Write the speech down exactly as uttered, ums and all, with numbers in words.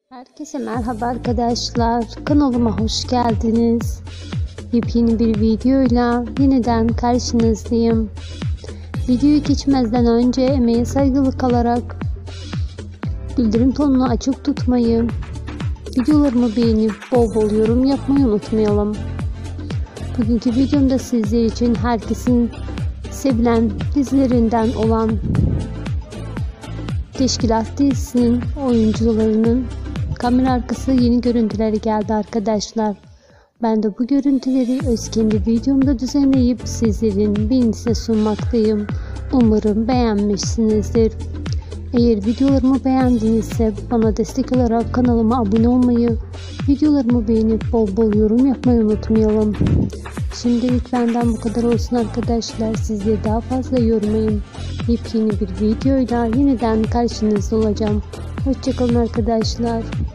Herkese merhaba arkadaşlar, kanalıma hoş geldiniz. Yepyeni bir videoyla yeniden karşınızdayım. Videoyu geçmezden önce emeğe saygılı kalarak bildirim tonunu açık tutmayı, videolarımı beğenip bol bol yorum yapmayı unutmayalım. Bugünkü videomda sizler için herkesin sevilen dizilerinden olan Teşkilat dizisinin oyuncularının kamera arkası yeni görüntüleri geldi arkadaşlar. Ben de bu görüntüleri öz kendi videomda düzenleyip sizlerin beğenisine sunmaktayım. Umarım beğenmişsinizdir. Eğer videolarımı beğendinizse bana destek olarak kanalıma abone olmayı, videolarımı beğenip bol bol yorum yapmayı unutmayalım. Şimdilik benden bu kadar olsun arkadaşlar. Sizleri daha fazla yormayın. Yepyeni bir videoyla yeniden karşınızda olacağım. Hoşçakalın arkadaşlar.